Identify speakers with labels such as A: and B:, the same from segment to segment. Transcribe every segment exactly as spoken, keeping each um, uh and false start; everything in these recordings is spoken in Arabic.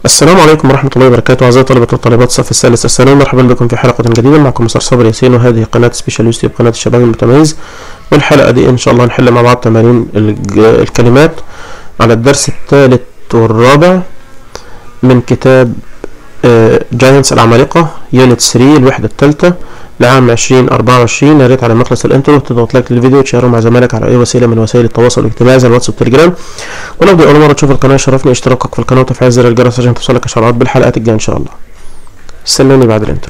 A: السلام عليكم ورحمة الله وبركاته. أعزائي طلبة وطالبات الصف الثالث الثانوي، مرحبا بكم في حلقة جديدة. معكم مستر صابر ياسين، وهذه قناة سبيشال يوتيوب، قناة الشباب المتميز. والحلقة دي إن شاء الله نحل مع بعض تمارين الكلمات على الدرس الثالث والرابع من كتاب جاينتس العمالقة يونت ثلاثة الوحدة الثالثة لعام عشرين أربعة وعشرين. يا ريت على مخلص الانترو تضغط لايك للفيديو وتشيره مع زمايلك على اي وسيله من وسائل التواصل الاجتماعي زي الواتس والتليجرام. ولو دي اول مره تشوف القناه شرفني اشتراكك في القناه وتفعيل زر الجرس عشان توصلك اشعارات بالحلقات الجايه ان شاء الله. استنوني بعد الانترو.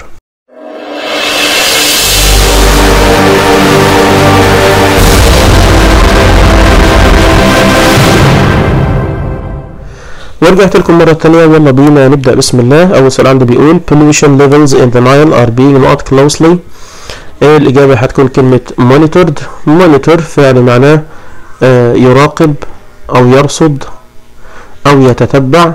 A: ورجعت لكم مرة تانية، يلا بينا نبدأ بسم الله. أول سؤال عندي بيقول pollution levels in the Nile are being monitored closely. إيه الإجابة؟ هتكون كلمة monitored. monitor فعل معناه آه يراقب أو يرصد أو يتتبع،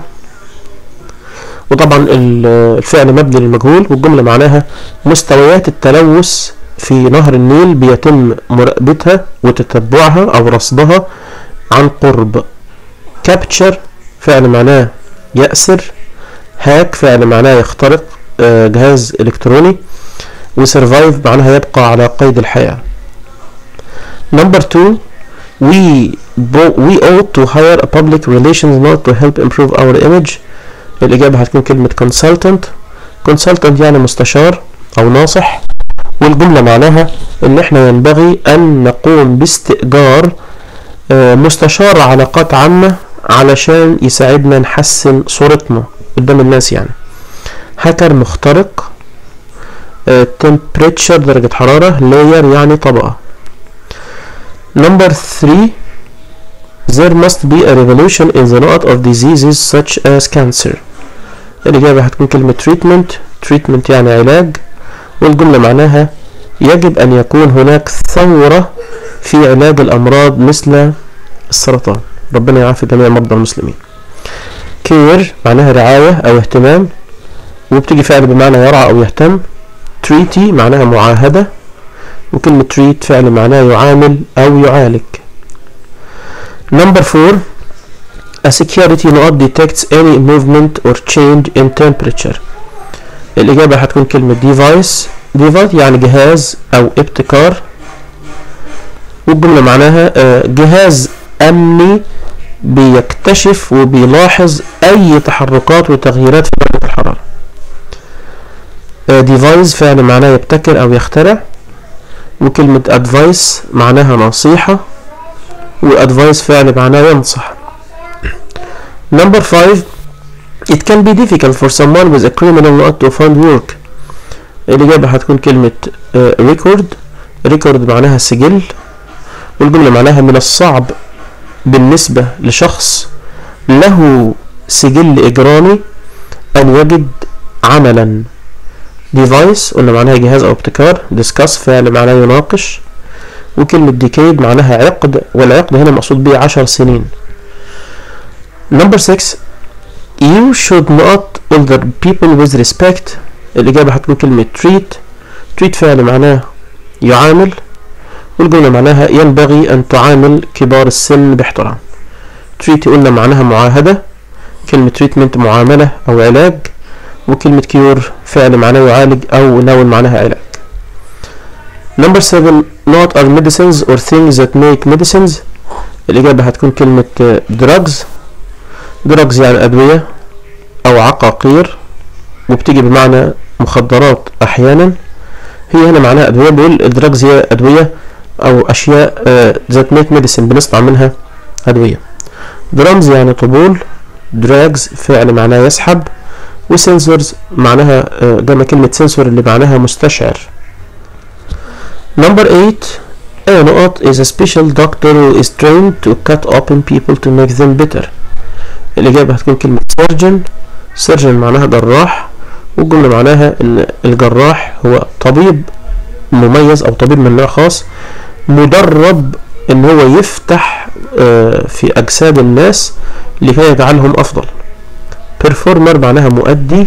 A: وطبعا الفعل مبني للمجهول، والجملة معناها مستويات التلوث في نهر النيل بيتم مراقبتها وتتبعها أو رصدها عن قرب. capture فعل معناه يأسر. هاك فعل معناه يخترق جهاز إلكتروني. وسرفايف معناها يبقى على قيد الحياة. number two we we ought to hire a public relations nurse to help improve our image. الإجابة هتكون كلمة consultant. consultant يعني مستشار أو ناصح، والجملة معناها إن إحنا ينبغي أن نقوم باستئجار مستشار علاقات عامة علشان يساعدنا نحسن صورتنا قدام الناس يعني. هاكر مخترق. uh, temperature درجة حرارة. layer يعني طبقة. number three there must be a revolution in the lot of diseases such as cancer. الإجابة هتكون كلمة treatment. treatment يعني علاج، والجملة معناها يجب أن يكون هناك ثورة في علاج الأمراض مثل السرطان. ربنا يعافي جميع مرضى المسلمين. كير معناها رعاية أو اهتمام، وبتيجي فعل بمعنى يرعى أو يهتم. تريتي معناها معاهدة، وكلمة تريت فعل معناه يعامل أو يعالج. number four a security node detects any movement or change in temperature. الإجابة هتكون كلمة device. device يعني جهاز أو ابتكار، والجملة معناها جهاز أمني بيكتشف وبيلاحظ أي تحركات وتغييرات في درجة الحرارة. ديفايس فعل معناه يبتكر أو يخترع، وكلمة أدفايس معناها نصيحة، وأدفايس فعل معناه ينصح. number five it can be difficult for someone with a criminal not to find work. الإجابة هتكون كلمة record. record معناها سجل، والجملة معناها من الصعب بالنسبة لشخص له سجل إجرامي أن يجد عملا. device قلنا معناها جهاز أو ابتكار. discuss فعل معناه يناقش، وكلمة decade معناها عقد، والعقد هنا مقصود به عشر سنين. number six you should not older people with respect. الإجابة هتكون كلمة treat. treat فعل معناه يعامل، والجملة معناها ينبغي أن تعامل كبار السن باحترام. treat قلنا معناها معاهدة، كلمة treatment معاملة أو علاج، وكلمة cure فعل معناه يعالج أو noun معناها علاج. number seven not are medicines or things that make medicines. الإجابة هتكون كلمة drugs. drugs يعني أدوية أو عقاقير، وبتيجي بمعنى مخدرات أحيانا. هي هنا معناها أدوية، بقول drugs هي أدوية أو أشياء ذات ميك ميديسين بنصنع منها أدوية. درامز يعني طبول. دراجز فعل معناه يسحب، وسنسورز معناها جمع كلمة سنسور اللي معناها مستشعر. number eight a نقط is a special doctor who is trained to cut open people to make them better. الإجابة هتكون كلمة surgeon. surgeon معناها جراح، والجملة معناها إن الجراح هو طبيب مميز أو طبيب من نوع خاص مدرب ان هو يفتح في اجساد الناس لكي يجعلهم افضل. performer معناها مؤدي.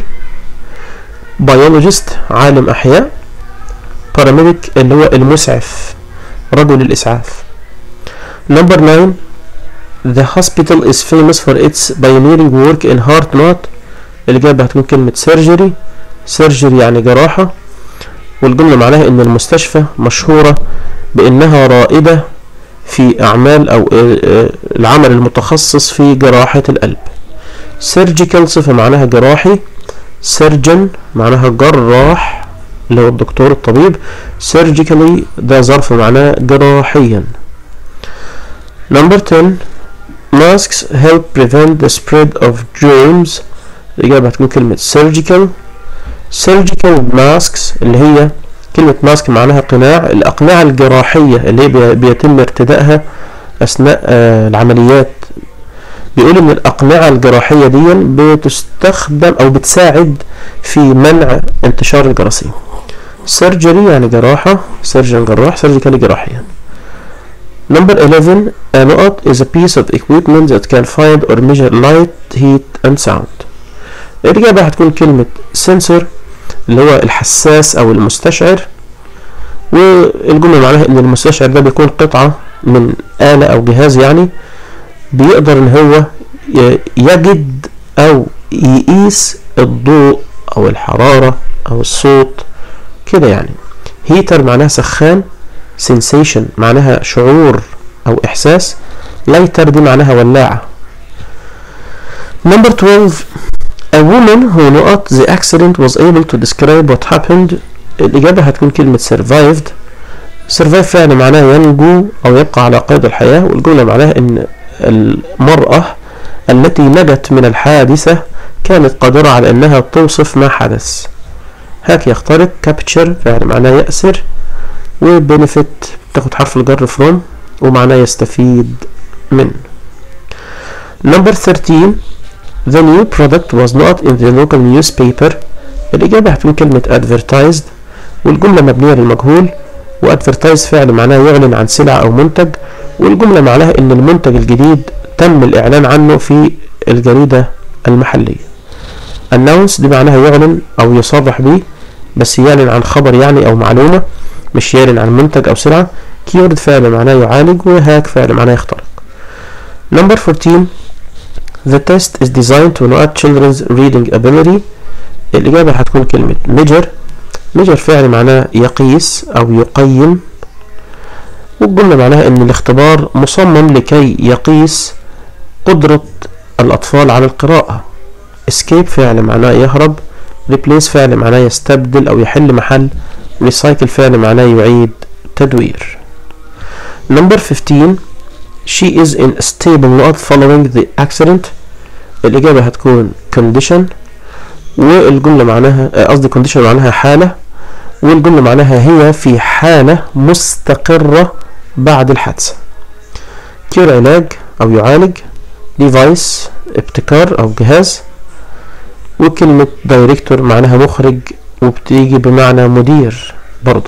A: biologist عالم احياء. paramedic اللي هو المسعف رجل الاسعاف. number nine The hospital is famous for its pioneering work in heart not الإجابة هتكون كلمة surgery. surgery يعني جراحة، والجملة معناها إن المستشفى مشهورة بإنها رائدة في أعمال أو العمل المتخصص في جراحة القلب. surgical صفة معناها جراحي. surgeon معناها جراح اللي هو الدكتور الطبيب. surgically ده ظرف معناه جراحيا. number ten masks help prevent the spread of germs. الإجابة هتكون كلمة surgical. surgical masks اللي هي كلمة ماسك معناها قناع. الأقنعة الجراحية اللي هي بيتم ارتدائها أثناء آه العمليات. بيقول إن الأقنعة الجراحية دي بتستخدم أو بتساعد في منع انتشار الجراثيم. surgery يعني جراحة. surgeon جراح. surgical جراحيا. number eleven a نقط is a piece of equipment that can find or measure light, heat and sound. الإجابة هتكون كلمة sensor اللي هو الحساس أو المستشعر، والجملة معناها إن المستشعر ده بيكون قطعة من آلة أو جهاز يعني بيقدر إن هو يجد أو يقيس الضوء أو الحرارة أو الصوت كده يعني. heater معناها سخان. sensation معناها شعور أو إحساس. lighter دي معناها ولاعة. number twelve a woman who نقط the accident was able to describe what happened. الإجابة هتكون كلمة survived. survive فعل معناه ينجو أو يبقى على قيد الحياة، والجملة معناها إن المرأة التي نجت من الحادثة كانت قادرة على أنها توصف ما حدث. هاك يخترق. capture فعل معناه يأسر، وbenefit تاخد حرف الجر from ومعناه يستفيد من. number thirteen the new product was not in the local newspaper. الإجابة هتكون كلمة advertised، والجملة مبنية للمجهول، وadvertise فعل معناه يعلن عن سلعة أو منتج، والجملة معناها إن المنتج الجديد تم الإعلان عنه في الجريدة المحلية. announce دي معناها يعلن أو يصرح به، بس يعلن عن خبر يعني أو معلومة، مش يعلن عن منتج أو سلعة. keyword فعل معناه يعالج، وهاك فعل معناه يخترق. number fourteen the test is designed to note children's reading ability. الإجابة هتكون كلمة measure. measure فعل معناه يقيس أو يقيم، والجملة معناها إن الاختبار مصمم لكي يقيس قدرة الأطفال على القراءة. escape فعل معناه يهرب. replace فعل معناه يستبدل أو يحل محل. recycle فعل معناه يعيد تدوير. number fifteen she is in a stable not following the accident. الإجابة هتكون condition، والجملة معناها قصدي condition معناها حالة، والجملة معناها هي في حالة مستقرة بعد الحادثة. cure علاج أو يعالج. device ابتكار أو جهاز، وكلمة director معناها مخرج وبتيجي بمعنى مدير برضه.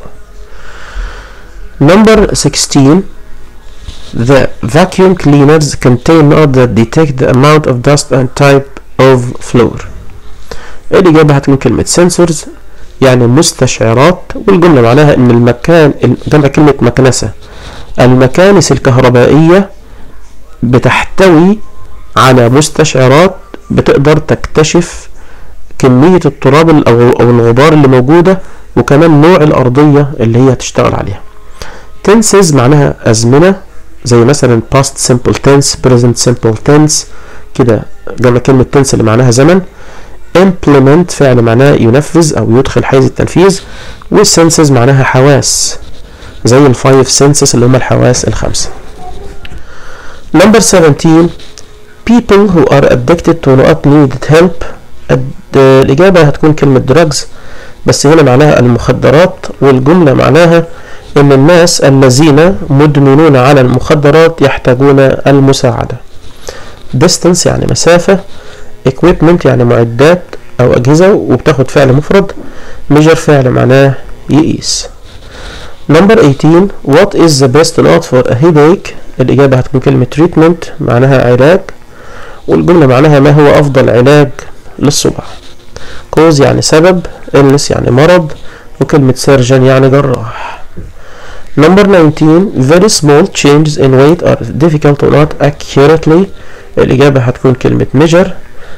A: number sixteen the vacuum cleaners contain notes that detect the amount of dust and type of floor. الإجابة هتكون كلمة sensors يعني مستشعرات، والجملة معناها إن المكان جمع كلمة مكنسة. المكانس الكهربائية بتحتوي على مستشعرات بتقدر تكتشف كمية التراب أو الغبار اللي موجودة، وكمان نوع الأرضية اللي هي هتشتغل عليها. tenses معناها أزمنة، زي مثلا past simple tense present simple tense كده جمع كلمة tense اللي معناها زمن. implement فعل معناه ينفذ أو يدخل حيز التنفيذ، والsenses معناها حواس زي الفايف senses اللي هم الحواس الخمسة. number seventeen people who are addicted to not needed help. الإجابة هتكون كلمة drugs، بس هنا معناها المخدرات، والجملة معناها إن الناس الذين مدمنون على المخدرات يحتاجون المساعدة. distance يعني مسافة. equipment يعني معدات أو أجهزة وبتاخد فعل مفرد. measure فعل معناه يقيس. number eighteen what is the best note for a headache. الإجابة هتكون كلمة treatment معناها علاج، والجملة معناها ما هو أفضل علاج للصداع. cause يعني سبب. illness يعني مرض، وكلمة surgeon يعني جراح. number nineteen very small changes in weight are difficult to note accurately. الإجابة هتكون كلمة measure.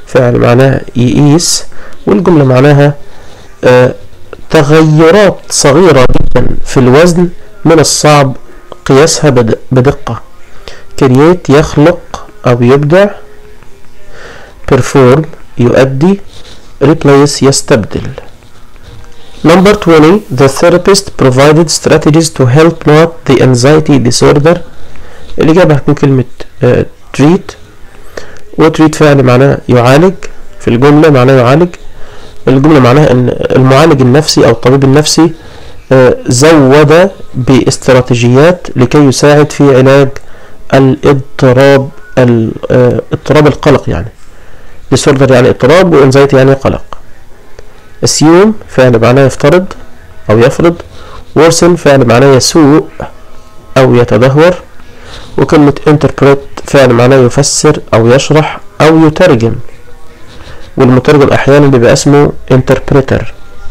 A: فعل معناها يقيس، والجملة معناها آه تغيرات صغيرة جدا في الوزن من الصعب قياسها بدقة. create يخلق أو يبدع. perform يؤدي. replace يستبدل. Number twenty. The therapist provided strategies to help not the anxiety disorder. الإجابة هتكون كلمة uh, treat، و treat فعل معناه يعالج، في الجملة معناه يعالج. الجملة معناها ان المعالج النفسي او الطبيب النفسي uh, زود باستراتيجيات لكي يساعد في علاج الاضطراب اضطراب القلق يعني. disorder يعني اضطراب، و anxiety يعني قلق. assume فعل معناه يفترض او يفرض. worsen فعل معناه يسوء او يتدهور. وكلمة interpret فعل معناه يفسر او يشرح او يترجم، والمترجم احيانا بيبقى اسمه interpreter.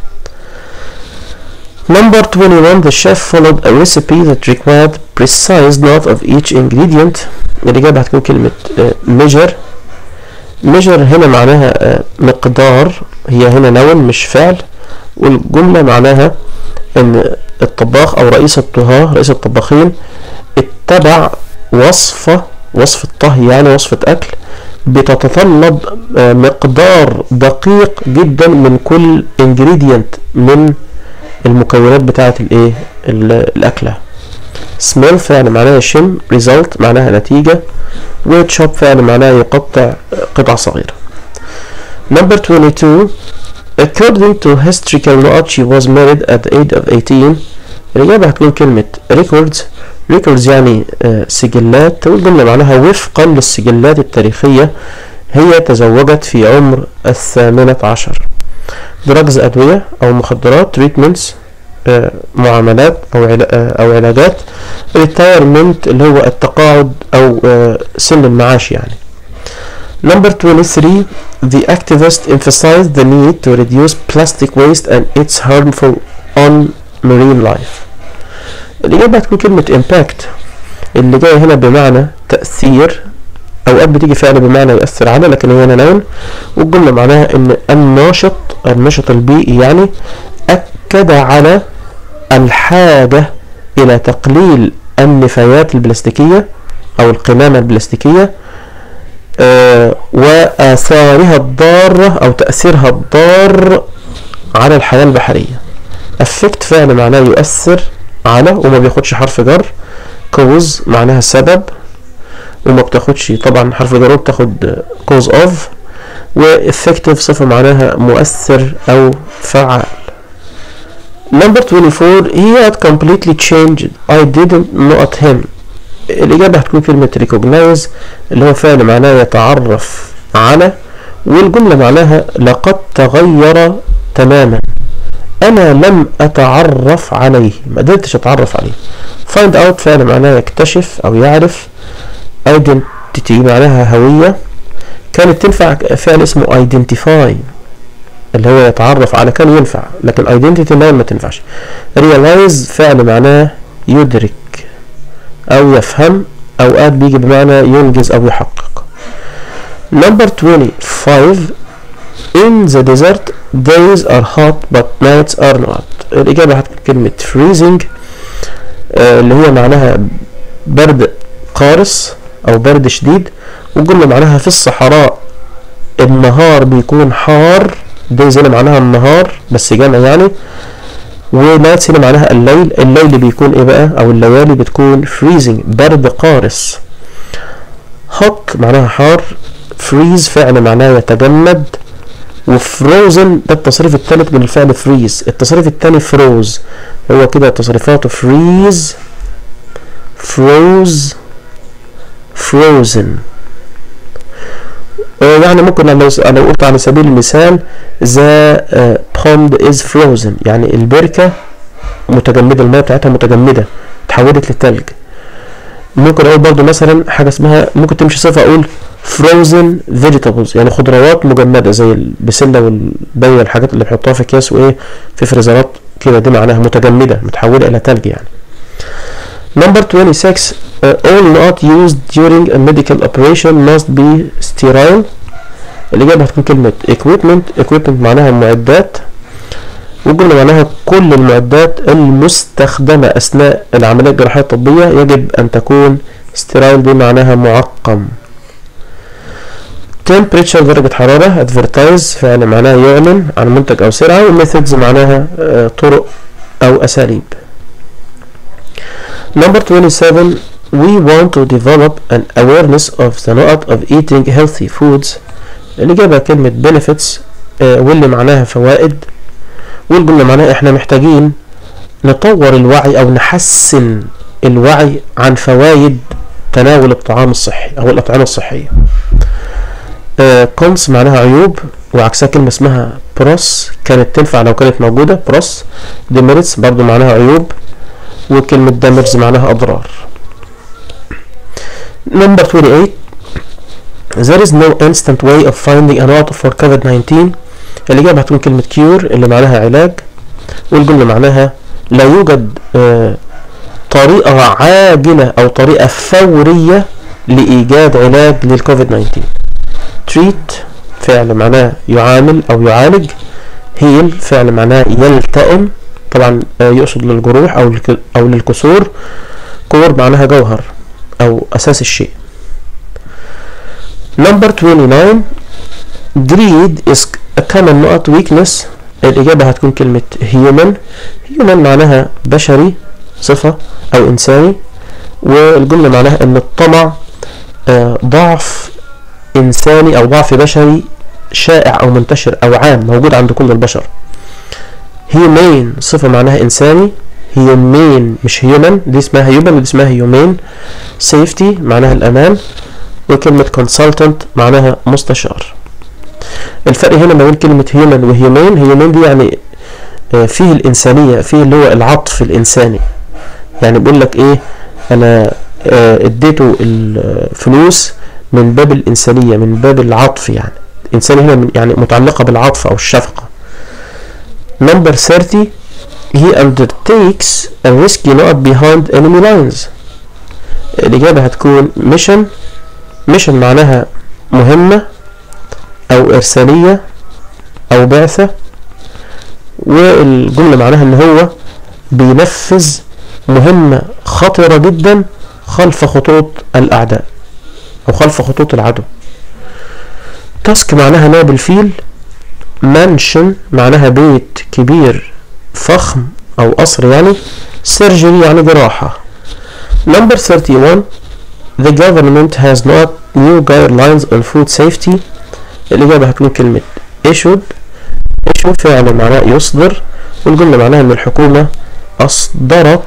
A: Number twenty-one. The chef followed a recipe that required precise note of each ingredient. الإجابة هتكون كلمة measure. measure هنا معناها مقدار، هي هنا نون مش فعل، والجملة معناها ان الطباخ او رئيس الطهاة رئيس الطباخين اتبع وصفة وصفة طهي يعني وصفة اكل بتتطلب مقدار دقيق جدا من كل ingredient من المكونات بتاعة الايه الاكلة. smell فعل معناه يشم. result معناها نتيجة. و chop فعل معناه يقطع قطع صغيرة. Number twenty-two. According to historical note she was married at the age of eighteen. الإجابة هتكون كلمة records. records يعني سجلات، والجملة معناها وفقا للسجلات التاريخية هي تزوجت في عمر الثامنة عشر. drugs أدوية أو مخدرات. treatments معاملات أو أو علاجات. retirement اللي هو التقاعد أو سن المعاش يعني. Number twenty-three. The activist emphasized the need to reduce plastic waste and its harmful on marine life. الإجابة هتكون كلمة impact، اللي جاي هنا بمعنى تأثير، أوقات بتيجي فعل بمعنى يؤثر على، لكن هي هنا نون، والجملة معناها إن الناشط النشط البيئي يعني أكد على الحاجة إلى تقليل النفايات البلاستيكية أو القمامة البلاستيكية آه وآثارها الضارة أو تأثيرها الضار على الحياة البحرية. affect فعل معناه يؤثر على وما بياخدش حرف جر. cause معناها سبب وما بتاخدش طبعا حرف جر، بتاخد cause of. و effective صفة معناها مؤثر أو فعال. Number twenty-four. He had completely changed. I didn't note him. الإجابة هتكون كلمة recognize اللي هو فعل معناه يتعرف على، والجملة معناها لقد تغير تماما. أنا لم أتعرف عليه، ما قدرتش أتعرف عليه. find out فعل معناه يكتشف أو يعرف. identity معناها هوية، كانت تنفع فعل اسمه identify اللي هو يتعرف على، كان ينفع، لكن identity ما تنفعش. realize فعل معناه يدرك أو يفهم، أوقات بيجي بمعنى ينجز أو يحقق. Number twenty-five. In the desert days are hot but nights are not. الإجابة هتكون كلمة freezing آه اللي هي معناها برد قارس أو برد شديد، والجملة معناها في الصحراء النهار بيكون حار. days هنا معناها النهار بس جمع يعني، ونايتس هنا معناها الليل. الليل بيكون ايه بقى او الليالي بتكون freezing برد قارس. hot معناها حار. freeze فعل معناه يتجمد. وفروزن ده التصريف الثالث من الفعل freeze. التصريف الثاني froze، هو كده تصريفاته freeze froze frozen. يعني ممكن لو لو قلت على سبيل المثال the pond is frozen يعني البركة متجمدة، المياه بتاعتها متجمدة اتحولت للتلج. ممكن اقول برضو مثلا حاجة اسمها، ممكن تمشي صفة اقول frozen vegetables يعني خضروات مجمدة زي البسلة والبية، الحاجات اللي بحطها في اكياس وايه في فريزرات كده، دي معناها متجمدة متحولة الى تلج يعني. Number twenty-six. Uh, all not used during a medical operation must be sterile. الإجابة هتكون كلمة equipment. equipment معناها معدات، والجملة معناها كل المعدات المستخدمة أثناء العملية الجراحية الطبية يجب أن تكون sterile، دي معناها معقم. temperature درجة حرارة. advertise فعل معناها يعلن عن منتج أو سلعة، وmethods معناها طرق أو أساليب. Number twenty-seven, we want to develop an awareness of the نقط of eating healthy foods. الإجابة كلمة benefits واللي معناها فوائد، والجملة معناها احنا محتاجين نطور الوعي أو نحسن الوعي عن فوائد تناول الطعام الصحي أو الأطعمة الصحية. cons معناها عيوب، وعكسها كلمة اسمها pros كانت تنفع لو كانت موجودة pros. demerits برضو معناها عيوب، وكلمة damage معناها أضرار. Number twenty-eight, there is no instant way of finding an antidote for كوفيد ناينتين. الإجابة هتكون كلمة cure اللي معناها علاج، والجملة معناها لا يوجد آه طريقة عاجلة أو طريقة فورية لإيجاد علاج للكوفيد ناينتين. treat فعل معناه يعامل أو يعالج. heal فعل معناه يلتئم، طبعا آه يقصد للجروح أو أو للكسور. core معناها جوهر أو أساس الشيء. Number twenty-nine, greed is a common نقط weakness. الإجابة هتكون كلمة human. human معناها بشري، صفة أو إنساني، والجملة معناها إن الطمع آه ضعف إنساني أو ضعف بشري شائع أو منتشر أو عام موجود عند كل البشر. humane صفة معناها إنساني. humane مش human، دي اسمها human ودي اسمها humane. safety معناها الأمان، وكلمة consultant معناها مستشار. الفرق هنا ما بين كلمة human و humane، humane دي يعني فيه الإنسانية، فيه اللي هو العطف الإنساني، يعني بيقول لك إيه، أنا اديته الفلوس من باب الإنسانية، من باب العطف، يعني الإنسانية هنا يعني متعلقة بالعطف أو الشفقة. Number thirty, he undertakes a risky not behind enemy lines. الإجابة هتكون mission. mission معناها مهمة أو إرسالية أو بعثة، والجملة معناها إن هو بينفذ مهمة خطرة جدا خلف خطوط الأعداء أو خلف خطوط العدو. task معناها نائب الفيل. mansion معناها بيت كبير فخم أو قصر يعني. surgery يعني جراحة. Number thirty-one, the government has not new guidelines on food safety. الإجابة هتكون كلمة issued. issue فعل معناه يصدر، والجملة معناها إن الحكومة أصدرت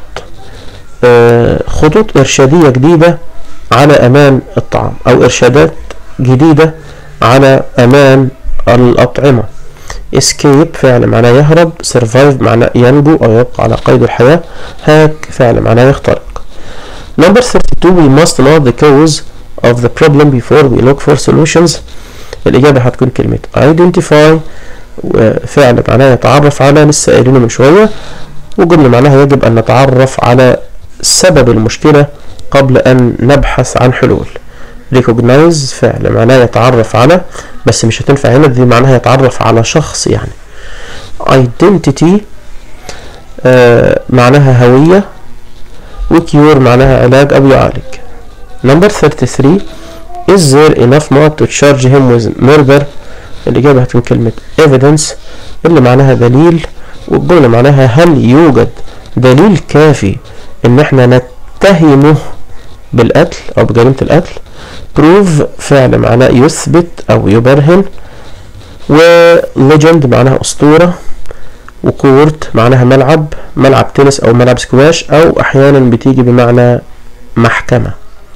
A: آه خطوط إرشادية جديدة على أمان الطعام أو إرشادات جديدة على أمان الأطعمة. escape فعل معناه يهرب. survive معناه ينجو أو يبقى على قيد الحياة. hack فعل معناه يخترق. Number thirty-two, we must know the cause of the problem before we look for solutions. الإجابة هتكون كلمة identify، فعل معناه يتعرف على، لسه قايلينه من شوية، وجملة معناها يجب أن نتعرف على سبب المشكلة قبل أن نبحث عن حلول. recognize فعل معناه يتعرف على، بس مش هتنفع هنا، دي معناها يتعرف على شخص يعني. identity آه معناها هوية، وكيور معناها علاج أو يعالج. Number thirty-three, is there enough not to charge him with murder. الإجابة هتكون كلمة evidence اللي معناها دليل، والجملة معناها هل يوجد دليل كافي إن احنا نتهمه بالقتل أو بجريمة القتل. prove فعل معناه يثبت أو يبرهن، و legend معناها أسطورة، وكورت معناها ملعب، ملعب تنس أو ملعب سكواش، أو أحيانا بتيجي بمعنى محكمة.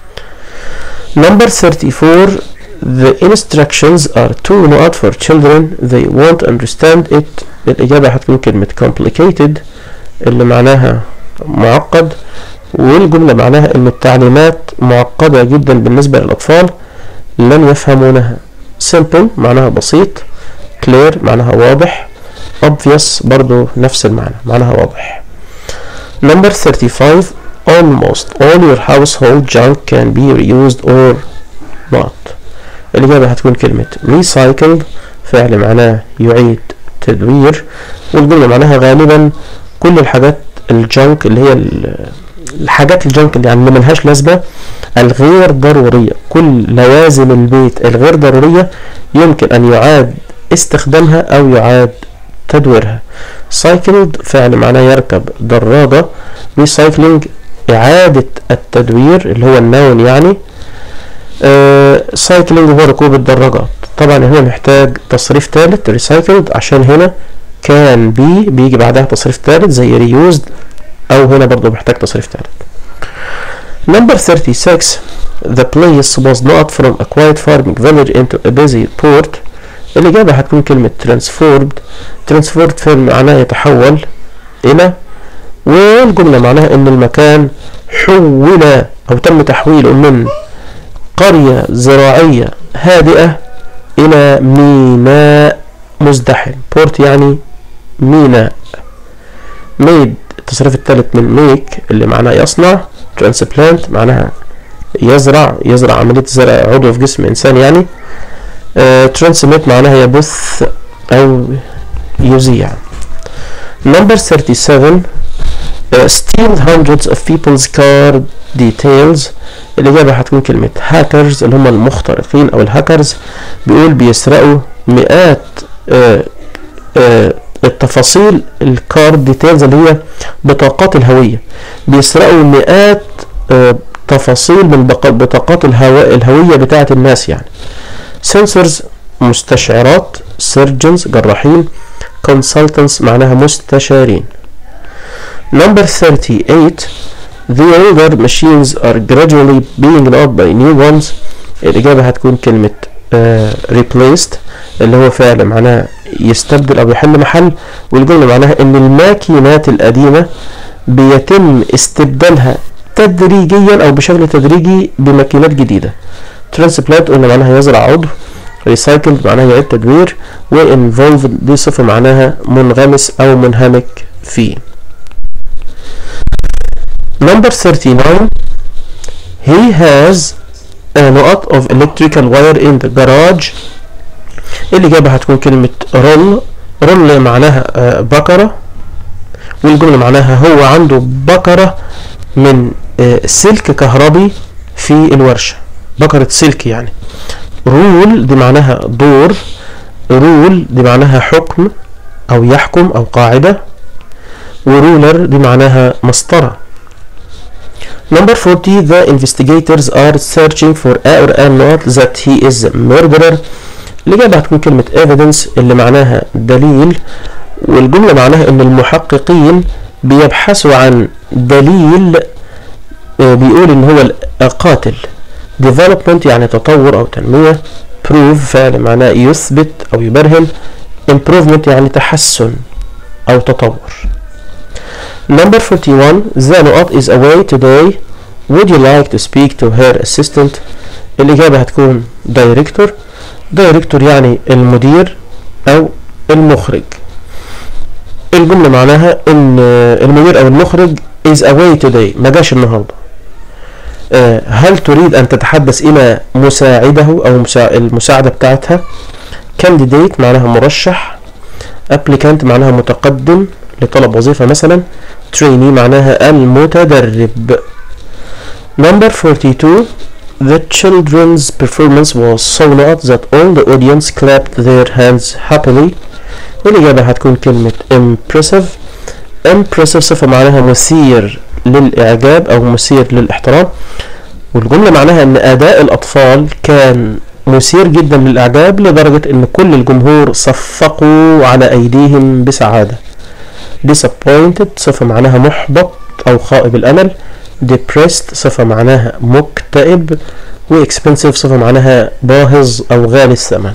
A: Number thirty-four, the instructions are too not for children, they won't understand it. الإجابة هتكون كلمة complicated اللي معناها معقد، والجملة معناها إن التعليمات معقدة جدا بالنسبة للأطفال لن يفهمونها. simple معناها بسيط. clear معناها واضح. obvious برضو نفس المعنى، معناها واضح. Number thirty-five, almost all your household junk can be reused or not. الإجابة هتكون كلمة recycled، فعل معناه يعيد تدوير، والجملة معناها غالبا كل الحاجات الجنك اللي هي الحاجات الجنك اللي يعني ملهاش لازمة الغير ضرورية، كل لوازم البيت الغير ضرورية يمكن أن يعاد استخدامها أو يعاد تدويرها. cycled فعل معناه يركب دراجة، recycling إعادة التدوير اللي هو النون يعني. آه cycling هو ركوب الدراجات. طبعا هنا محتاج تصريف ثالث recycled عشان هنا كان بي بيجي بعدها تصريف ثالث زي reused، أو هنا برضو محتاج تصريف ثالث. Number thirty-six. The place was not from a quiet farming village into a busy port. الإجابة هتكون كلمة transformed. transformed فعل معناه يتحول إلى، والجملة معناها إن المكان حول أو تم تحويله من قرية زراعية هادئة إلى ميناء مزدحم. port يعني ميناء. made التصريف الثالث من make اللي معناه يصنع. transplant معناها يزرع يزرع عملية زرع عضو في جسم إنسان يعني. uh, transmit معناها يبث أو يذيع. number thirty-seven. uh, steal hundreds of people's car details. الإجابة هتكون كلمة hackers اللي هم المخترقين أو الهاكرز. بيقول بيسرقوا مئات uh, uh, التفاصيل الكار ديتيلز اللي هي بطاقات الهوية. بيسرقوا مئات uh, تفاصيل من بطاقات الهواء الهوية بتاعة الناس يعني. sensors مستشعرات. surgeons جراحين. consultants معناها مستشارين. number thirty-eight. the older machines are gradually being replaced by new ones. الإجابة هتكون كلمة uh, replaced اللي هو فعل معناه يستبدل أو يحل محل، والجملة معناها إن الماكينات القديمة بيتم استبدالها تدريجيا أو بشكل تدريجي بماكينات جديدة. transplant قلنا معناها يزرع عضو. recycled معناها يعيد تدوير، و involved دي صفة معناها منغمس أو منهمك فيه. number thirty-nine. he has a lot of electrical wire in the garage. الإجابة هتكون كلمة رول. رول معناها بكرة، والجملة معناها هو عنده بكرة من سلك كهربي في الورشة، بكرة سلك يعني. رول دي معناها دور. رول دي معناها حكم أو يحكم أو قاعدة، ورولر دي معناها مسطرة. number forty. the investigators are searching for a or a not that he is a murderer. الإجابة هتكون كلمة evidence اللي معناها دليل، والجملة معناها إن المحققين بيبحثوا عن دليل بيقول إن هو القاتل. development يعني تطور أو تنمية. prove فعل معناه يثبت أو يبرهن. improvement يعني تحسن أو تطور. number forty-one. the نقط is away today. would you like to speak to her assistant. الإجابة هتكون director. director يعني المدير أو المخرج. الجملة معناها إن المدير أو المخرج is away today ما جاش النهاردة. هل تريد أن تتحدث إلى مساعده أو المساعدة بتاعتها. candidate معناها مرشح. applicant معناها متقدم لطلب وظيفة مثلا. trainee معناها المتدرب. number forty-two. the children's performance was so not that all the audience clapped their hands happily. الإجابة هتكون كلمة impressive. impressive صفة معناها مثير للإعجاب أو مثير للاحترام، والجملة معناها إن أداء الأطفال كان مثير جدا للإعجاب لدرجة إن كل الجمهور صفقوا على أيديهم بسعادة. disappointed صفة معناها محبط أو خائب الأمل. depressed صفة معناها مكتئب، و expensive صفة معناها باهظ أو غالي الثمن.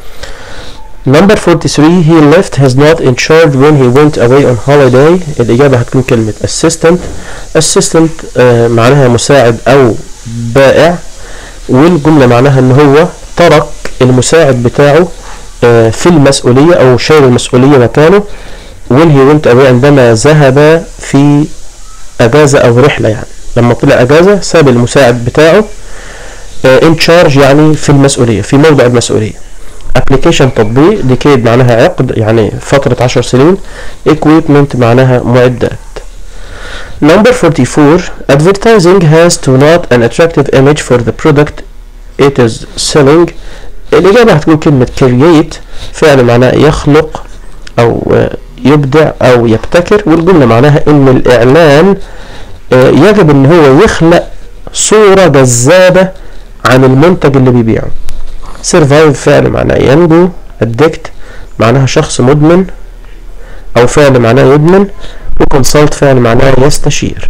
A: number forty-three. he left his note in charge when he went away on holiday. الإجابة هتكون كلمة assistant. assistant آه معناها مساعد أو بائع، والجملة معناها إن هو ترك المساعد بتاعه آه في المسؤولية أو شايل المسؤولية مكانه. when he went away عندما ذهب في أجازة أو رحلة يعني، لما طلع أجازة ساب المساعد بتاعه. in charge يعني في المسؤولية، في موضع المسؤولية. application تطبيق. decade معناها عقد يعني فترة عشر سنين. equipment معناها معدات. number forty-four advertising has to not an attractive image for the product it is selling. الإجابة هتكون كلمة create، فعل معناه يخلق أو يبدع أو يبتكر، والجملة معناها إن الإعلان يجب إن هو يخلق صورة جذابة عن المنتج اللي بيبيعه. survive فعل معناه ينجو. addict معناها شخص مدمن أو فعل معناه يدمن. وconsult فعل معناه يستشير.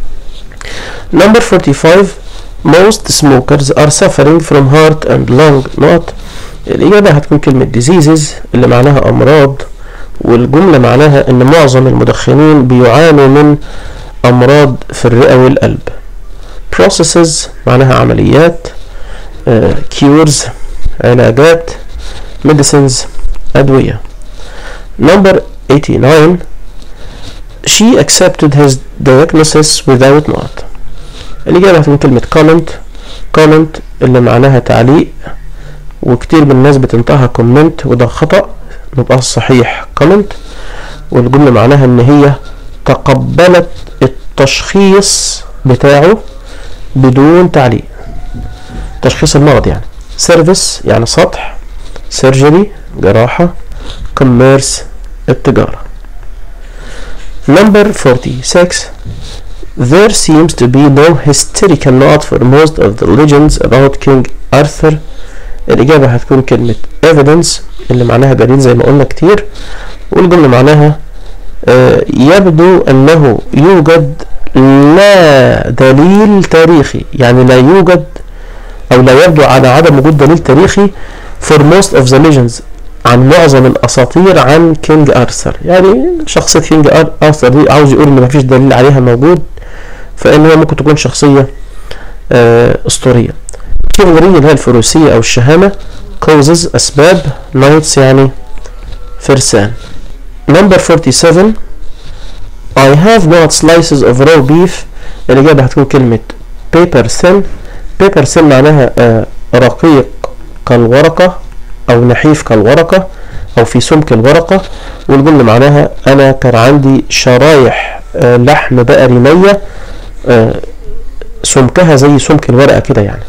A: number forty-five most smokers are suffering from heart and lung not. الإجابة هتكون كلمة diseases اللي معناها أمراض، والجملة معناها إن معظم المدخنين بيعانوا من أمراض في الرئة والقلب. processes معناها عمليات. uh, cures علاجات. medicines أدوية. number eighty-nine she accepted his diagnosis without not. الإجابة هتكون كلمة comment. comment اللي معناها تعليق، وكتير من الناس بتنطقها comment وده خطأ، يبقى الصحيح comment. والجملة معناها إن هي تقبلت التشخيص بتاعه بدون تعليق، تشخيص المرض يعني. service يعني سطح. surgery جراحة. commerce التجارة. number forty-six there seems to be no hysterical note for most of the legends about King Arthur. الإجابة هتكون كلمة evidence اللي معناها دليل زي ما قلنا كتير، والجملة معناها آه يبدو أنه يوجد لا دليل تاريخي، يعني لا يوجد أو لا يبدو على عدم وجود دليل تاريخي for most of the legends عن معظم الأساطير عن كينج آرثر. يعني شخصية كينج آرثر دي عاوز يقول إن مفيش دليل عليها موجود، فإن هي ممكن تكون شخصية آه أسطورية. chivalry اللي هي الفروسية أو الشهامة. causes أسباب. knights يعني فرسان. number forty-seven I have not slices of raw beef. الإجابة هتكون كلمة paper thin. paper thin معناها آه رقيق كالورقة أو نحيف كالورقة أو في سمك الورقة، والجملة معناها أنا كان عندي شرايح آه لحم بقري نية آه سمكها زي سمك الورقة كده يعني.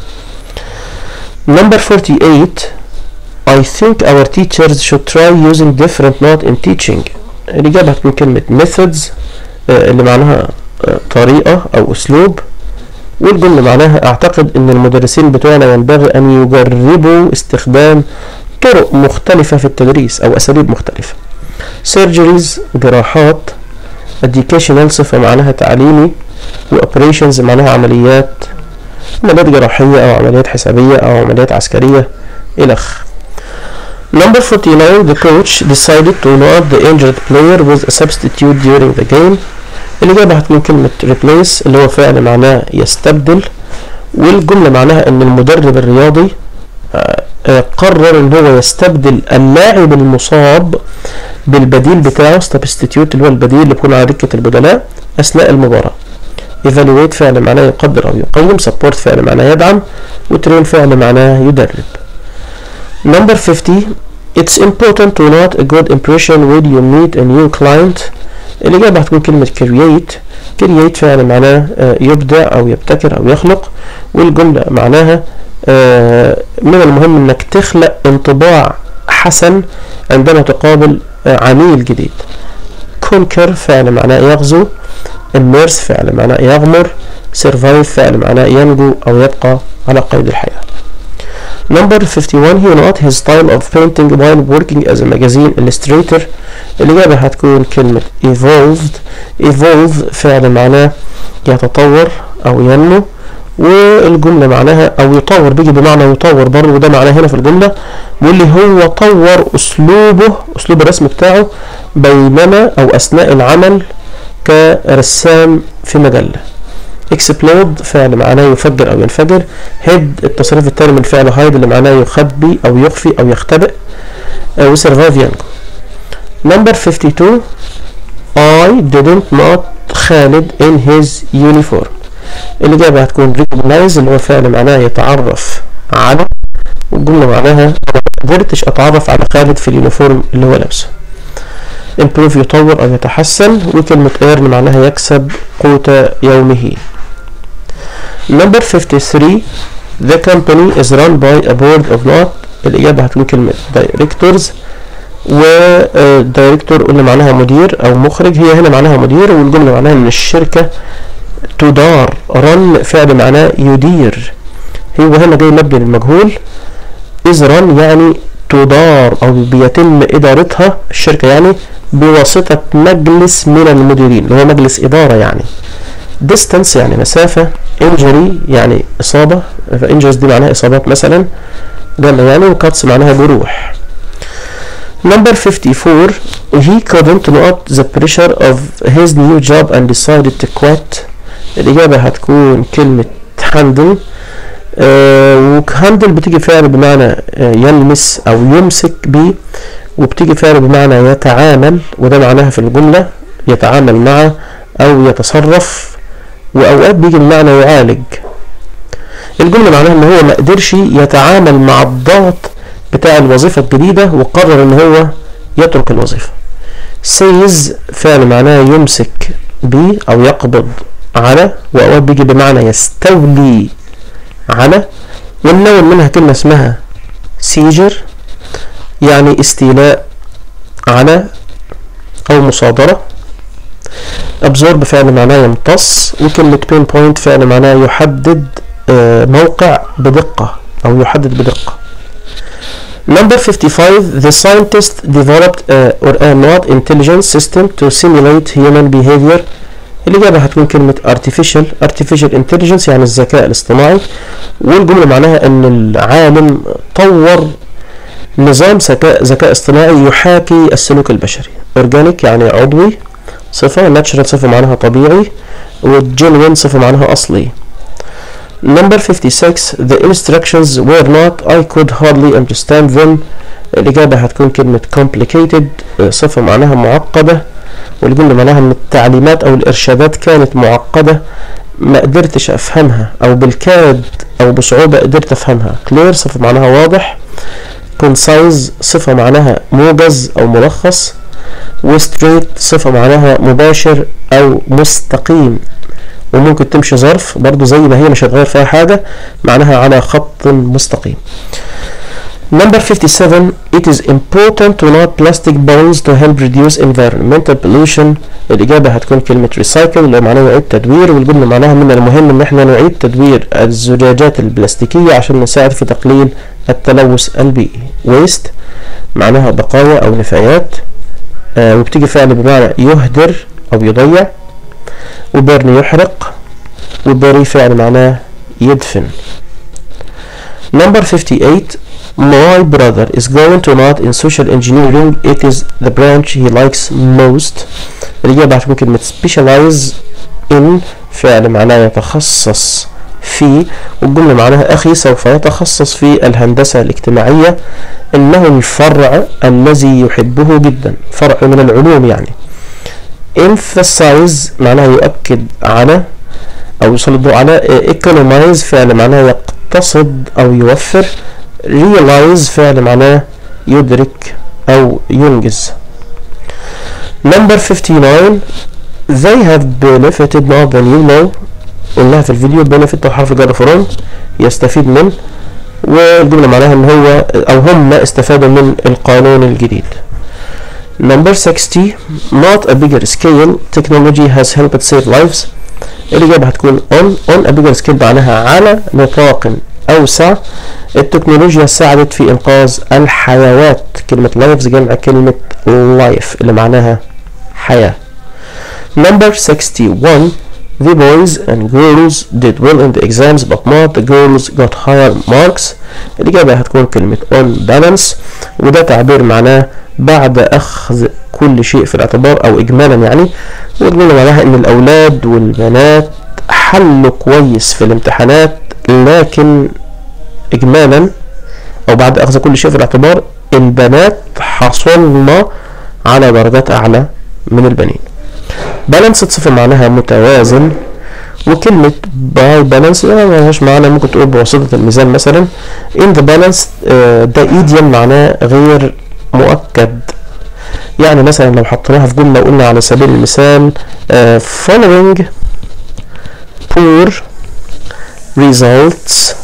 A: number forty-eight I think our teachers should try using different not in teaching. الإجابة هتكون كلمة methods آه اللي معناها آه طريقة أو أسلوب، والجملة معناها أعتقد أن المدرسين بتوعنا ينبغي أن يجربوا استخدام طرق مختلفة في التدريس أو أساليب مختلفة. surgeries جراحات. educational صفة معناها تعليمي، وoperations معناها عمليات، عمليات جراحية أو عمليات حسابية أو عمليات عسكرية إلخ. number forty-nine the coach decided to not the injured player with a substitute during the game. الإجابة هتكون كلمة replace اللي هو فعل معناه يستبدل، والجملة معناها أن المدرب الرياضي قرر أن هو يستبدل اللاعب المصاب بالبديل بتاعه substitute اللي هو البديل اللي بيكون على دكة البدلاء أثناء المباراة. evaluate فعل معناه يقدر أو يقيم. support فعل معناه يدعم. وtrain فعل معناه يدرب. number fifty it's important to not a good impression when you meet a new client. الإجابة هتكون كلمة create. create فعل معناه يبدع أو يبتكر أو يخلق، والجملة معناها من المهم أنك تخلق انطباع حسن عندما تقابل عميل جديد. conquer فعل معناه يغزو. immerse فعل معناه يغمر. survive فعل معناه ينجو أو يبقى على قيد الحياة. number fifty-one he not his style of painting while working as a magazine illustrator. الإجابة هتكون كلمة evolved. evolve فعل معناه يتطور أو ينمو، والجملة معناها أو يطور، بيجي بمعنى يطور برضه، وده معناه هنا في الجملة واللي هو طور أسلوبه أسلوب الرسم بتاعه بينما أو أثناء العمل كرسام في مجلة. explode فعل معناه يفجر أو ينفجر. head التصريف التالي من فعل hide اللي معناه يخبي أو يخفي أو يختبئ. و survive ينجو. number fifty-two I didn't not Khalid in his uniform. الإجابة هتكون recognize اللي هو فعل معناه يتعرف على، والجملة معناها ما قدرتش أتعرف على خالد في اليونيفورم اللي هو لابسه. improve يطور أو يتحسن، وكلمة earn معناها يكسب قوت يومه. number fifty-three the company is run by a board of not. الإجابة هتكون كلمة directors، و director قلنا معناها مدير أو مخرج، هي هنا معناها مدير، والجملة معناها إن الشركة تدار. run فعل معناه يدير، هو هنا جاي مبني للمجهول. is run يعني تدار أو بيتم إدارتها الشركة يعني بواسطة مجلس من المديرين اللي هو مجلس إدارة يعني. distance يعني مسافة، injury يعني إصابة، فinjuries دي معناها إصابات مثلا جمع يعني، وcuts معناها جروح. number fifty-four he couldn't not the pressure of his new job and decided to quit. الإجابة هتكون كلمة handle، آه وهاندل بتيجي فعل بمعنى آه يلمس أو يمسك به، وبتيجي فعل بمعنى يتعامل، وده معناها في الجملة يتعامل مع أو يتصرف، وأوقات بيجي بمعنى يعالج. الجملة معناها إن هو ما قدرش يتعامل مع الضغط بتاع الوظيفة الجديدة وقرر إن هو يترك الوظيفة. سيز فعل معناه يمسك به أو يقبض على، وأوقات بيجي بمعنى يستولي على، والنوع منها كلمة اسمها سيجر يعني استيلاء على أو مصادرة. absorb فعل معناه يمتص، وكلمة pinpoint فعل معناه يحدد موقع بدقة أو يحدد بدقة. number fifty-five the scientist developed a, or a not intelligent system to simulate human behavior. الإجابة هتكون كلمة artificial artificial intelligence يعني الذكاء الاصطناعي، والجملة معناها أن العالم طور نظام ذكاء ذكاء اصطناعي يحاكي السلوك البشري. organic يعني عضوي صفة، natural صفة معناها طبيعي، والgenuine صفة معناها أصلي. number fifty-six the instructions were not I could hardly understand them. الإجابة هتكون كلمة complicated صفة معناها معقدة، والجملة معناها ان التعليمات او الارشادات كانت معقدة ما قدرتش افهمها، او بالكاد او بصعوبة قدرت افهمها. clear صفة معناها واضح، concise صفة معناها موجز او ملخص، وstraight صفة معناها مباشر او مستقيم، وممكن تمشي ظرف برضو زي ما هي مش هتغير فيها حاجة، معناها على خط مستقيم. number fifty-seven it is important to not plastic bottles to help reduce environmental pollution. الإجابة هتكون كلمة recycle اللي معناها يعيد تدوير، والجملة معناها من المهم ان احنا نعيد تدوير الزجاجات البلاستيكية عشان نساعد في تقليل التلوث البيئي. waste معناها بقايا او نفايات، آه وبتيجي فعل بمعنى يهدر او يضيع، وبرن يحرق، وبري فعل معناه يدفن. number fifty-eight my brother is going to not in social engineering it is the branch he likes most. الإجابة هتكون كلمة specialize in فعل معناه يتخصص في، والجملة معناها أخي سوف يتخصص في الهندسة الاجتماعية، إنه الفرع الذي يحبه جدا، فرع من العلوم يعني. emphasize معناه يؤكد على أو يسلط الضوء على، economize فعل معناه يقتصد أو يوفر، realize فعل معناه يدرك أو ينجز. number fifty-nine they have benefited more than you know. قلناها في الفيديو benefit حرف جر from يستفيد من، والجملة معناها ان هو او هم استفادوا من القانون الجديد. number sixty not a bigger scale technology has helped save lives. الإجابة هتكون on on a bigger scale معناها على نطاق أوسع، التكنولوجيا ساعدت في إنقاذ الحيوات. كلمة lives جمع كلمة life اللي معناها حياة. number sixty-one the boys and girls did well in the exams but not the girls got higher marks. الإجابة هتكون كلمة on balance، وده تعبير معناه بعد أخذ كل شيء في الاعتبار أو إجمالا يعني، والجملة معناها إن الأولاد والبنات حلوا كويس في الامتحانات، لكن إجمالا أو بعد أخذ كل شيء في الاعتبار البنات حصلنا على درجات أعلى من البنين. بالانس صفة معناها متوازن، وكلمة by balance ما لهاش معنى، ممكن تقول بواسطة الميزان مثلا. in the balance آه ده idiom معناه غير مؤكد. يعني مثلا لو حطيناها في جملة وقلنا على سبيل المثال آه following poor results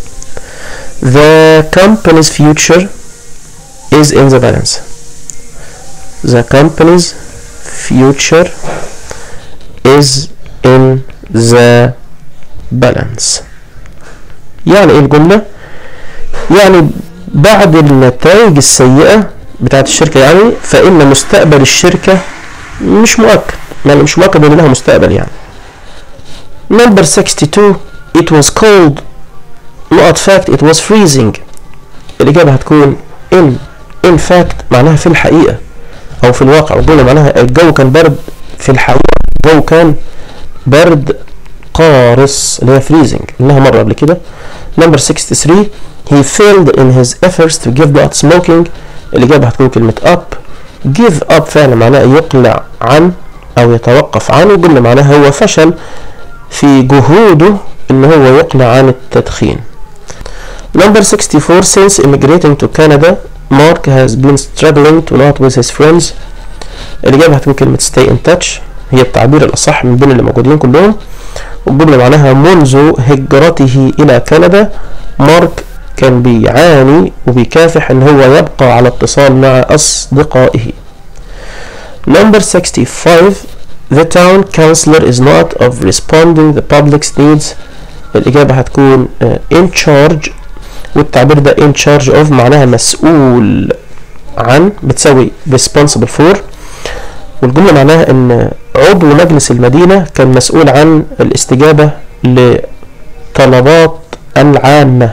A: the company's future is in the balance. the company's future is in the balance. يعني ايه الجملة؟ يعني بعد النتائج السيئة بتاعت الشركة يعني فإن مستقبل الشركة مش مؤكد، يعني مش مؤكد ان لها مستقبل يعني. number sixty-two it was cold not fact it was freezing. الإجابة هتكون in in fact معناها في الحقيقة أو في الواقع، والجملة معناها الجو كان برد في الحقيقة، الجو كان برد قارس اللي هي freezing إنها مرة قبل كده. number sixty-three he failed in his efforts to give up smoking. الإجابة هتكون كلمة up. give up فعلا معناه يقلع عن أو يتوقف عن، والجملة معناها هو فشل في جهوده إن هو يقلع عن التدخين. number sixty-four since immigrating to Canada Mark has been struggling to not with his friends. الإجابة هتكون كلمة stay in touch، هي التعبير الأصح من بين اللي موجودين كلهم، والجملة معناها منذ هجرته إلى كندا مارك كان بيعاني وبيكافح إن هو يبقى على اتصال مع أصدقائه. number sixty-five the town councillor is not of responding the public's needs. الإجابة هتكون uh, in charge، والتعبير ده in charge of معناها مسؤول عن، بتساوي responsible for، والجملة معناها ان عضو مجلس المدينة كان مسؤول عن الاستجابة لطلبات العامة.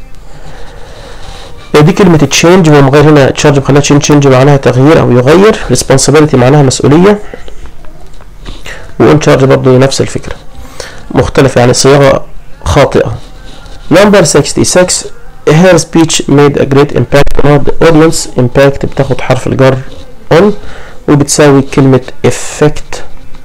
A: دي كلمة change ومغير هنا charge بخلاها change. change معناها تغيير او يغير، responsibility معناها مسؤولية، وin charge برضو نفس الفكرة مختلفة يعني صياغة خاطئة. number sixty-six her speech made a great impact on the audience. impact بتاخد حرف الجر on وبتساوي كلمة effect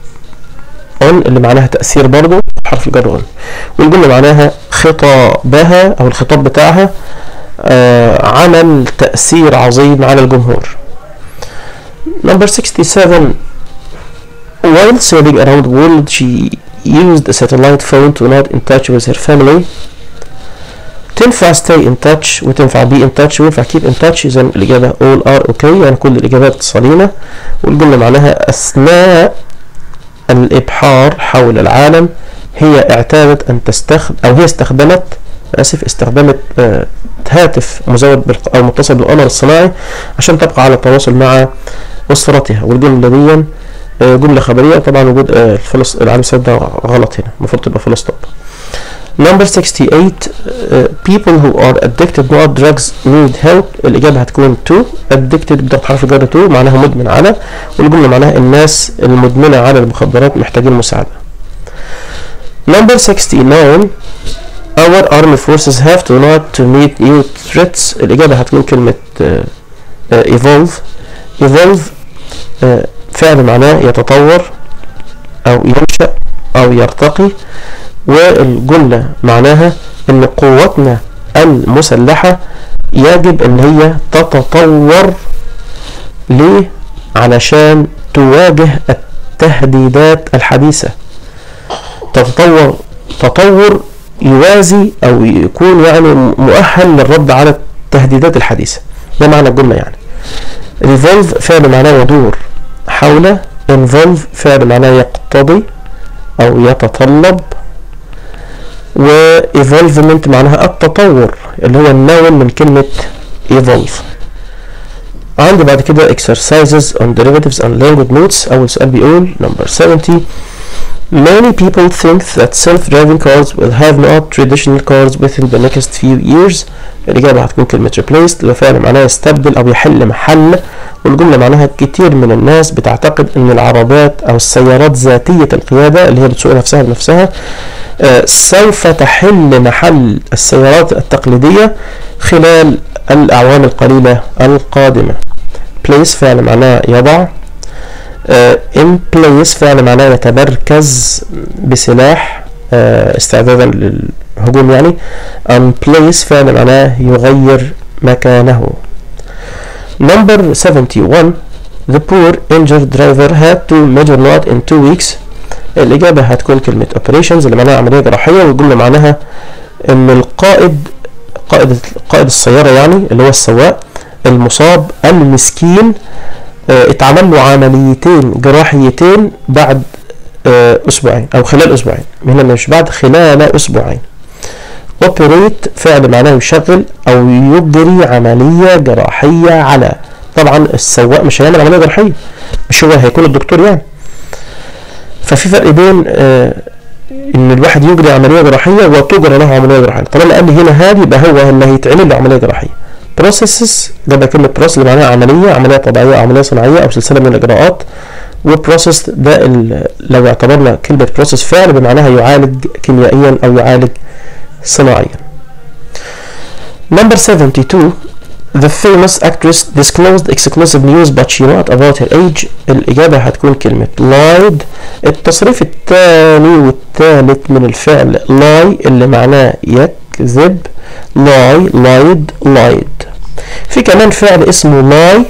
A: on اللي معناها تأثير برضو حرف الجر on، والجملة معناها خطابها أو الخطاب بتاعها آه عمل تأثير عظيم على الجمهور. number sixty-seven while sailing around the world she used a satellite phone to not in touch with her family. تنفع stay in touch وتنفع be in touch وينفع keep in touch، إذا الإجابة all are okay يعني كل الإجابات صليمة، والجملة معناها أثناء الإبحار حول العالم هي اعتادت أن تستخدم أو هي استخدمت آسف استخدمت آه هاتف مزود أو متصل بالقمر الصناعي عشان تبقى على تواصل مع أسرتها، والجملة دي آه جملة خبرية، طبعا وجود آه الفلس العالم السيد ده غلط هنا، المفروض تبقى فول ستوب. number sixty-eight uh, people who are addicted to drugs need help. الإجابة هتكون to. addicted بتاخد حرف الجر to معناها مدمن على، والجملة معناها الناس المدمنة على المخدرات محتاجين مساعدة. number sixty-nine our armed forces have to not to meet new threats. الإجابة هتكون كلمة uh, uh, evolve. evolve uh, فعل معناه يتطور أو ينشأ أو يرتقي، والجملة معناها ان قواتنا المسلحة يجب ان هي تتطور. ليه؟ علشان تواجه التهديدات الحديثة. تتطور تطور يوازي او يكون يعني مؤهل للرد على التهديدات الحديثة، ده معنى الجملة يعني. revolve فعل معناه يدور حول، involve فعل معناه يقتضي او يتطلب، و evolvement معناها التطور اللي هو النون من كلمة evolve. عندي بعد كده exercises on derivatives and language notes. أول سؤال بيقول number seventy many people think that self-driving cars will have not traditional cars within the next few years. الإجابة هتكون كلمة replaced اللي فعلا معناها يستبدل أو يحل محل، والجملة معناها كتير من الناس بتعتقد أن العربات أو السيارات ذاتية القيادة اللي هي بتسوق نفسها بنفسها آه سوف تحل محل السيارات التقليدية خلال الأعوام القليلة القادمة. place فعلا معناه يضع، uh, in place فعلا معناه يتمركز بسلاح آه استعدادا للهجوم يعني. unplace فعل معناه يغير مكانه. number seventy-one the poor injured driver had to major not in two weeks. الإجابة هتكون كلمة operations اللي معناها عملية جراحية، والجملة معناها إن القائد قائد قائد السيارة يعني اللي هو السواق المصاب المسكين اه اتعمل له عمليتين جراحيتين بعد اه أسبوعين أو خلال أسبوعين، هنا مش بعد، خلال أسبوعين. operate فعل معناه يشغل أو يجري عملية جراحية على، طبعا السواق مش هيعمل عملية جراحية، مش هو هيكون الدكتور يعني. ففي فرق بين آه ان الواحد يجري عمليه جراحيه وتجرى له عمليه جراحيه. طالما قال لي هنا هذه يبقى هو اللي هيتعمل له عمليه جراحيه. بروسيسز جاب كلمه بروسيس اللي معناها عمليه عمليه طبيعيه او عمليه صناعيه او سلسله من الاجراءات. وبروسيس ده لو اعتبرنا كلمه بروسيس فعل بمعناها يعالج كيميائيا او يعالج صناعيا. number seventy-two the famous actress disclosed exclusive news but she not about her age. الإجابة هتكون كلمة lied. التصريف الثاني والثالث من الفعل lie اللي معناه يكذب، lie lied lied. في كمان فعل اسمه lie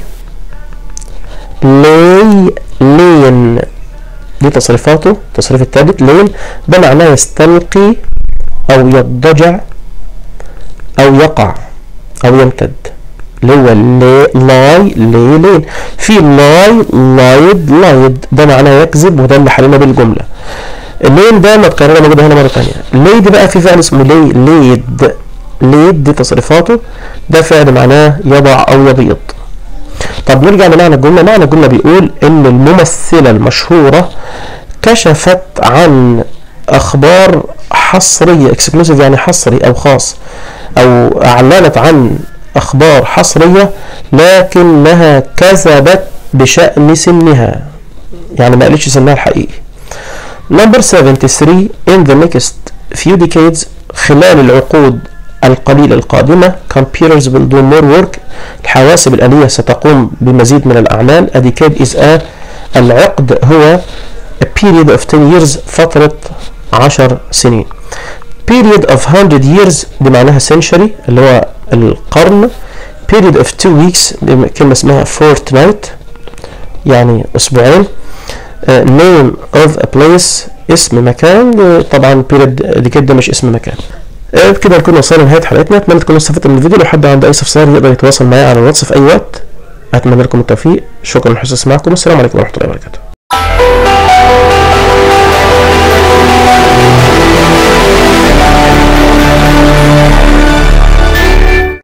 A: lay lain، دي تصريفاته. التصريف الثالث lain ده معناه يستلقي أو يضجع أو يقع أو يمتد، اللي هو لاي لي لين. في لاي لايد لايد ده معناه يكذب، وده اللي حلينا بالجمله. اللين ده متكرره موجوده هنا مره ثانيه. ليد بقى في فعل اسمه لي ليد ليد دي تصريفاته، ده فعل معناه يضع او يبيض. طب نرجع لمعنى الجمله. معنى الجمله بيقول ان الممثله المشهوره كشفت عن اخبار حصريه، اكسكلوسيف يعني حصري او خاص، او اعلنت عن اخبار حصريه لكنها كذبت بشأن سنها، يعني ما قالتش سنها الحقيقي. number seventy-three in the next few decades خلال العقود القليلة القادمة computers will do more work. الحواسب الآلية ستقوم بمزيد من الأعمال. a decade is a العقد هو a period of ten years فترة عشر سنين. period of one hundred years بمعناها century اللي هو القرن. period of two weeks كلمة اسمها fortnight يعني أسبوعين. uh, name of a place اسم مكان. uh, طبعا period دي كده مش اسم مكان. uh, كده نكون وصلنا لنهاية حلقتنا. أتمنى تكونوا استفدتوا من الفيديو. لو حد عنده أي استفسار يقدر يتواصل معايا على الواتس في أي وقت. أتمنى لكم التوفيق. شكرا لحسن استماعكم. السلام عليكم ورحمة الله وبركاته.